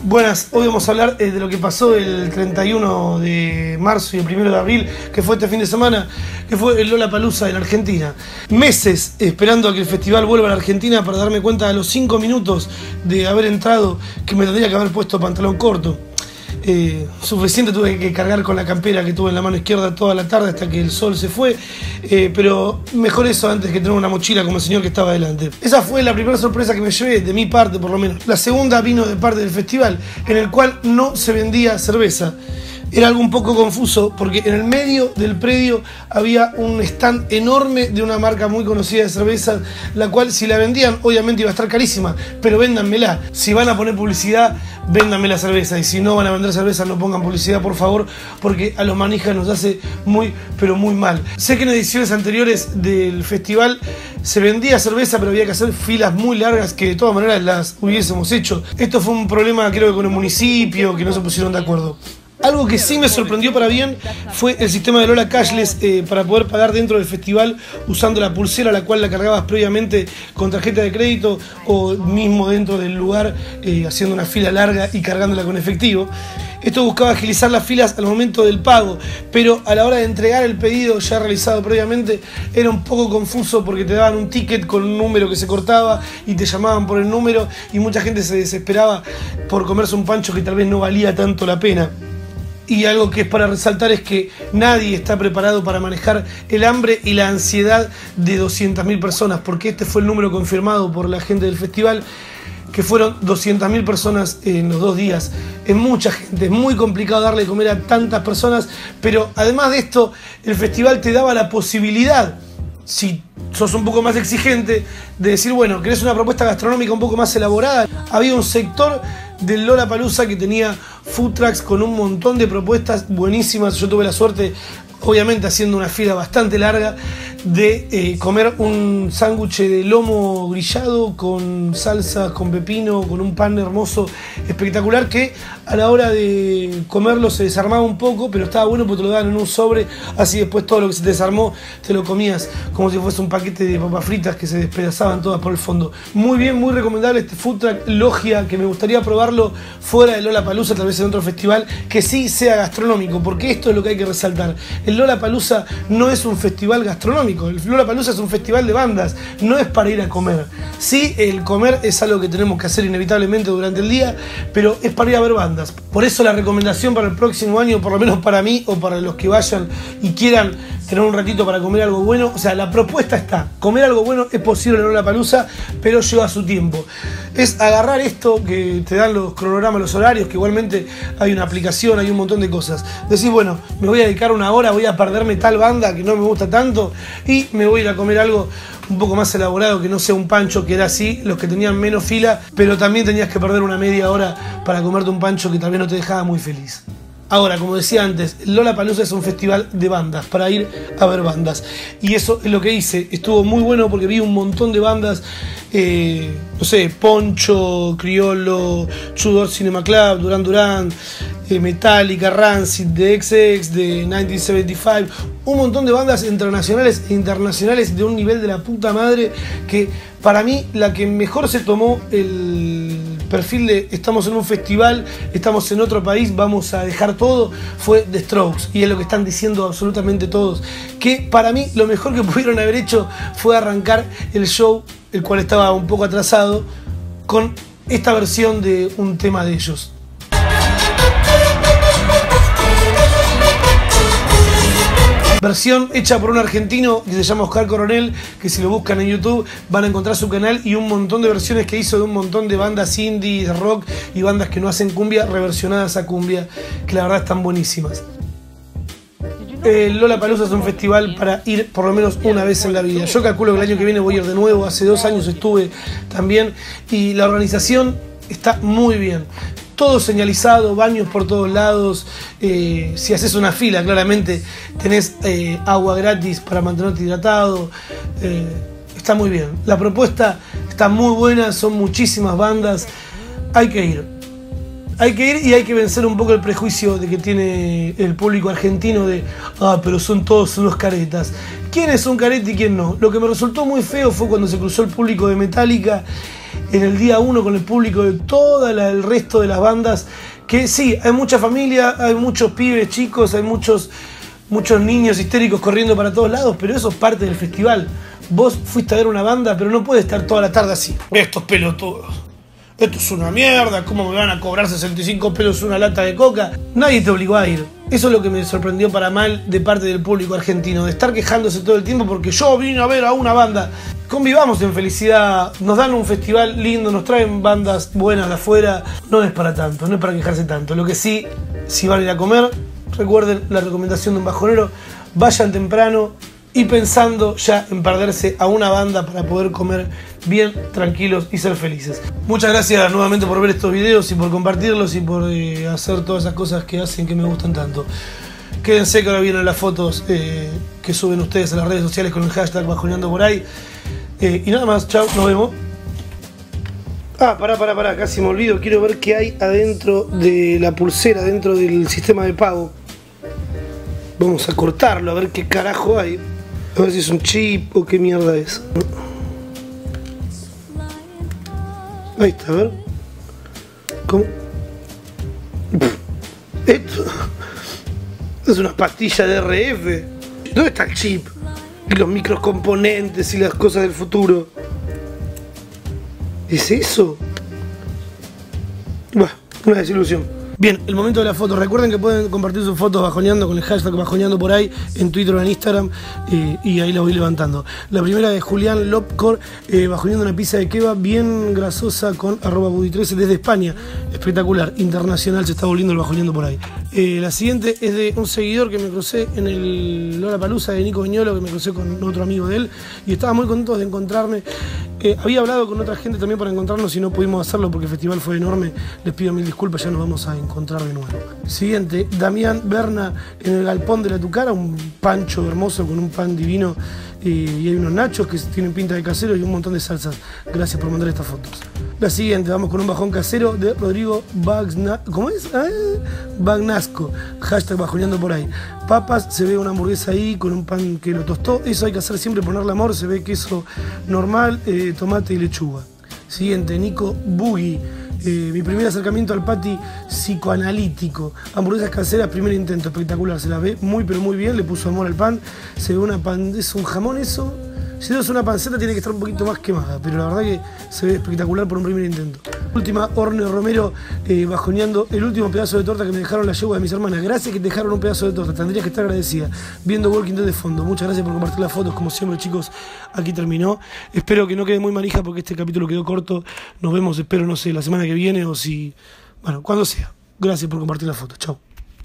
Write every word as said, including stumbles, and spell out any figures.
Buenas, hoy vamos a hablar eh, de lo que pasó el treinta y uno de marzo y el primero de abril, que fue este fin de semana, que fue el Lollapalooza en Argentina. Meses esperando a que el festival vuelva a la Argentina para darme cuenta a los cinco minutos de haber entrado que me tendría que haber puesto pantalón corto. Eh, suficiente tuve que cargar con la campera que tuve en la mano izquierda toda la tarde hasta que el sol se fue, eh, pero mejor eso antes que tener una mochila como el señor que estaba delante. Esa fue la primera sorpresa que me llevé, de mi parte por lo menos. La segunda vino de parte del festival, en el cual no se vendía cerveza. Era algo un poco confuso porque en el medio del predio había un stand enorme de una marca muy conocida de cerveza, la cual si la vendían obviamente iba a estar carísima, pero véndanmela. Si van a poner publicidad, véndanme la cerveza, y si no van a vender cerveza, no pongan publicidad, por favor, porque a los manijas nos hace muy, pero muy mal. Sé que en ediciones anteriores del festival se vendía cerveza, pero había que hacer filas muy largas que de todas maneras las hubiésemos hecho. Esto fue un problema, creo que con el municipio, que no se pusieron de acuerdo. Algo que sí me sorprendió para bien fue el sistema de Lola Cashless eh, para poder pagar dentro del festival usando la pulsera, la cual la cargabas previamente con tarjeta de crédito o mismo dentro del lugar eh, haciendo una fila larga y cargándola con efectivo. Esto buscaba agilizar las filas al momento del pago, pero a la hora de entregar el pedido ya realizado previamente era un poco confuso porque te daban un ticket con un número que se cortaba y te llamaban por el número y mucha gente se desesperaba por comerse un pancho que tal vez no valía tanto la pena. Y algo que es para resaltar es que nadie está preparado para manejar el hambre y la ansiedad de doscientas mil personas, porque este fue el número confirmado por la gente del festival, que fueron doscientas mil personas en los dos días. Es mucha gente, es muy complicado darle de comer a tantas personas, pero además de esto, el festival te daba la posibilidad, si sos un poco más exigente, de decir, bueno, querés una propuesta gastronómica un poco más elaborada. Había un sector del Lollapalooza que tenía food trucks con un montón de propuestas buenísimas. Yo tuve la suerte, obviamente haciendo una fila bastante larga, de eh, comer un sándwich de lomo grillado con salsa, con pepino, con un pan hermoso, espectacular, que a la hora de comerlo se desarmaba un poco, pero estaba bueno porque te lo daban en un sobre, así después todo lo que se te desarmó te lo comías como si fuese un paquete de papas fritas que se despedazaban todas por el fondo. Muy bien, muy recomendable este food truck Logia, que me gustaría probarlo fuera de Lollapalooza, tal vez en otro festival que sí sea gastronómico, porque esto es lo que hay que resaltar. El Lollapalooza no es un festival gastronómico. El Lollapalooza es un festival de bandas, no es para ir a comer. Sí, el comer es algo que tenemos que hacer inevitablemente durante el día, pero es para ir a ver bandas. Por eso la recomendación para el próximo año, por lo menos para mí o para los que vayan y quieran tener un ratito para comer algo bueno, o sea, la propuesta está. Comer algo bueno es posible en Lollapalooza, pero lleva su tiempo. Es agarrar esto que te dan los cronogramas, los horarios, que igualmente hay una aplicación, hay un montón de cosas. Decís, bueno, me voy a dedicar una hora, voy a perderme tal banda que no me gusta tanto y me voy a ir a comer algo un poco más elaborado, que no sea un pancho, que era así, los que tenían menos fila, pero también tenías que perder una media hora para comerte un pancho que tal vez no te dejaba muy feliz. Ahora, como decía antes, Lollapalooza es un festival de bandas, para ir a ver bandas. Y eso es lo que hice. Estuvo muy bueno porque vi un montón de bandas, eh, no sé, Poncho, Criollo, Tudor Cinema Club, Duran Duran, eh, Metallica, Rancid, The X X, de mil novecientos setenta y cinco. Un montón de bandas internacionales e internacionales de un nivel de la puta madre, que para mí la que mejor se tomó el perfil de estamos en un festival, estamos en otro país, vamos a dejar todo, fue The Strokes, y es lo que están diciendo absolutamente todos, que para mí lo mejor que pudieron haber hecho fue arrancar el show, el cual estaba un poco atrasado, con esta versión de un tema de ellos. Versión hecha por un argentino que se llama Oscar Coronel, que si lo buscan en YouTube van a encontrar su canal, y un montón de versiones que hizo de un montón de bandas indie, rock y bandas que no hacen cumbia, reversionadas a cumbia, que la verdad están buenísimas. El Lollapalooza es un festival para ir por lo menos una vez en la vida. Yo calculo que el año que viene voy a ir de nuevo, hace dos años estuve también, y la organización está muy bien. Todo señalizado, baños por todos lados, eh, si haces una fila claramente tenés eh, agua gratis para mantenerte hidratado, eh, está muy bien. La propuesta está muy buena, son muchísimas bandas, hay que ir. Hay que ir y hay que vencer un poco el prejuicio de que tiene el público argentino de ah, pero son todos unos caretas. ¿Quién es un careta y quién no? Lo que me resultó muy feo fue cuando se cruzó el público de Metallica en el día uno con el público de todo el resto de las bandas, que sí, hay mucha familia, hay muchos pibes chicos, hay muchos, muchos niños histéricos corriendo para todos lados, pero eso es parte del festival. Vos fuiste a ver una banda, pero no puedes estar toda la tarde así. Estos pelotudos. Esto es una mierda, ¿cómo me van a cobrar sesenta y cinco pesos una lata de coca? Nadie te obligó a ir. Eso es lo que me sorprendió para mal de parte del público argentino, de estar quejándose todo el tiempo porque yo vine a ver a una banda. Convivamos en felicidad, nos dan un festival lindo, nos traen bandas buenas de afuera. No es para tanto, no es para quejarse tanto. Lo que sí, si van a ir a comer, recuerden la recomendación de un bajonero, vayan temprano y pensando ya en perderse a una banda para poder comer bien, tranquilos y ser felices. Muchas gracias nuevamente por ver estos videos y por compartirlos y por eh, hacer todas esas cosas que hacen que me gustan tanto. Quédense que ahora vienen las fotos eh, que suben ustedes a las redes sociales con el hashtag Bajoneando por ahí. Eh, y nada más, chao, nos vemos. Ah, pará, pará, pará, casi me olvido. Quiero ver qué hay adentro de la pulsera, dentro del sistema de pago. Vamos a cortarlo, a ver qué carajo hay. A ver si es un chip o qué mierda es. Ahí está, a ver. ¿Cómo? Esto es una pastilla de R F. ¿Dónde está el chip? Y los microcomponentes y las cosas del futuro. ¿Es eso? Bah, una desilusión. Bien, el momento de la foto. Recuerden que pueden compartir sus fotos bajoneando con el hashtag bajoneando por ahí en Twitter o en Instagram eh, y ahí las voy levantando. La primera de Julián Lopcor, eh, bajoneando una pizza de kebab bien grasosa con arroba buddy trece desde España. Espectacular, internacional, se está volviendo el bajoneando por ahí. Eh, la siguiente es de un seguidor que me crucé en el Lollapalooza de Nico Viñolo, que me crucé con otro amigo de él y estaba muy contento de encontrarme. Eh, había hablado con otra gente también para encontrarnos y no pudimos hacerlo porque el festival fue enorme. Les pido mil disculpas, ya nos vamos a encontrar de nuevo. Siguiente, Damián Berna en el galpón de la Tucara, un pancho hermoso con un pan divino eh, y hay unos nachos que tienen pinta de caseros y un montón de salsas. Gracias por mandar estas fotos. La siguiente, vamos con un bajón casero de Rodrigo Bagna, ¿cómo es? ¿Eh? Bagnasco, hashtag bajoneando por ahí. Papas, se ve una hamburguesa ahí con un pan que lo tostó. Eso hay que hacer siempre, ponerle amor. Se ve queso normal, eh, tomate y lechuga. Siguiente, Nico Boogie. Eh, mi primer acercamiento al pati psicoanalítico. Hamburguesas caseras, primer intento, espectacular. Se la ve muy pero muy bien, le puso amor al pan. Se ve una pan, ¿es un jamón eso? Si no es una panceta tiene que estar un poquito más quemada, pero la verdad que se ve espectacular por un primer intento. Última, Orne Romero eh, bajoneando el último pedazo de torta que me dejaron la yegua de mis hermanas. Gracias que te dejaron un pedazo de torta, tendrías que estar agradecida. Viendo Walking Dead de fondo. Muchas gracias por compartir las fotos, como siempre chicos, aquí terminó. Espero que no quede muy manija porque este capítulo quedó corto. Nos vemos, espero, no sé, la semana que viene o si... Bueno, cuando sea. Gracias por compartir las fotos, chao.